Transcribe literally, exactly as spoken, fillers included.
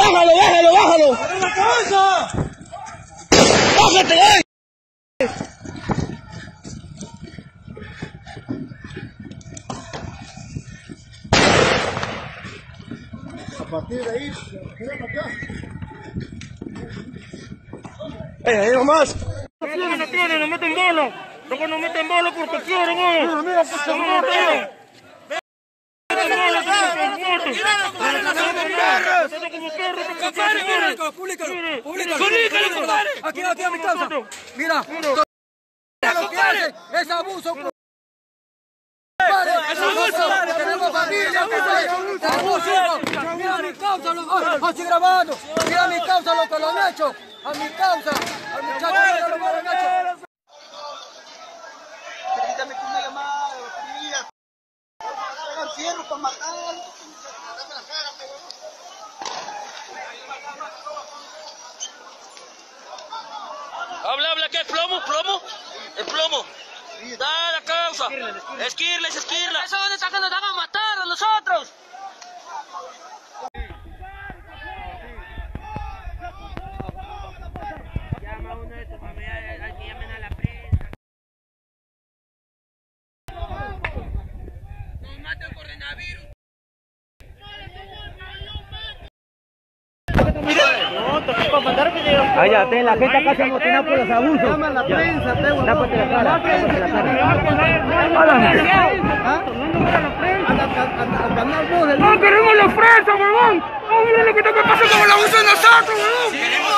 bájalo, bájalo, bájalo. ¡Abre la cabeza! ¡Bájate, güey! A partir de ahí, gira para acá. ¡Eh, ahí nomás! No tiene, no tiene, no meten bola. Luego no meten bola porque quieren, ¿eh? Mira, mira, que se meten. Aquí, aquí a mi causa. Mira, lo que hace es abuso. Es abuso. Tenemos familia, abuso. Mira mi causa, lo estoy grabando. Mira mi causa, lo que lo han hecho. A mi causa, al muchacho lo que lo han hecho. Permítame que una llamada de batería. Hagan fierro para matar. Dame la cara, Habla, habla, ¿qué es plomo? ¿Plomo? ¿Es plomo? Da la causa. Esquirles, esquirla. ¿Eso dónde está que nos van a matar a nosotros? Llama a uno de tus familiares, al que llamen a la prensa. Nos matan por coronavirus. Ah, ya, ten, la gente acá se amotina por los abusos. Llama a la prensa, tengo. Tápate la cara, tápate la cara. ¡No queremos la prensa, huevón! ¡No, mira lo que está pasando con el abuso de nosotros, huevón!